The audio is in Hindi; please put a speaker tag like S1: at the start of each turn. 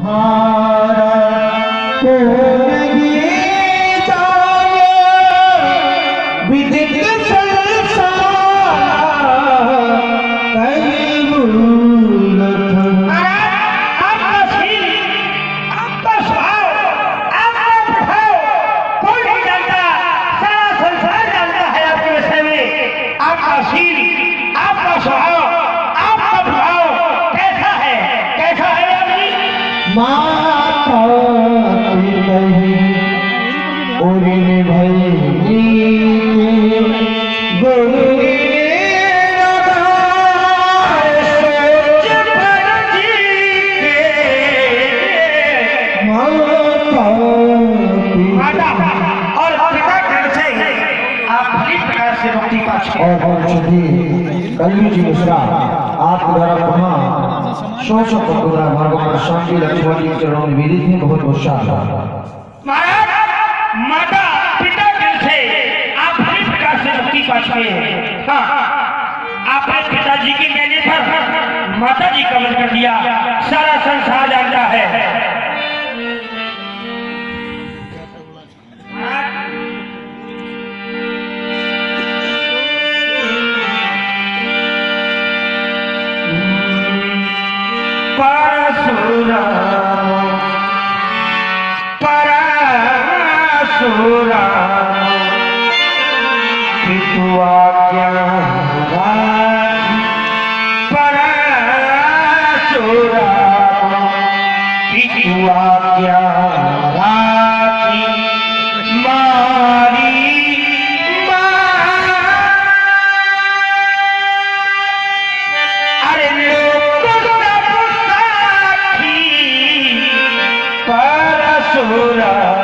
S1: तुम्हारा को नहीं जाने विदित माता उन्हें भई गुरु कलवी जी मिश्रा आप द्वारा पुनः शोषक मार्गों पर शांति लक्ष्मण जी चरणों में विदित है। बहुत बहुत शाबाश।
S2: माता पिता दिल से आप हर प्रकार से भक्ति पाते हैं। हाँ, आपने पिताजी के कहने पर माता जी कमल कर दिया, सारा संसार जानता है।
S1: परशुराम